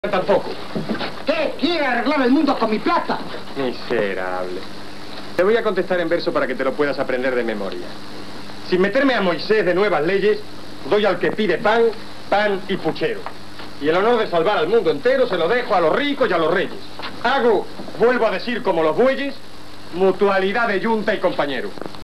Tampoco. ¿Qué? ¿Quiere arreglar el mundo con mi plata? Miserable. Te voy a contestar en verso para que te lo puedas aprender de memoria. Sin meterme a Moisés de nuevas leyes, doy al que pide pan, pan y puchero. Y el honor de salvar al mundo entero se lo dejo a los ricos y a los reyes. Hago, vuelvo a decir como los bueyes, mutualidad de yunta y compañero.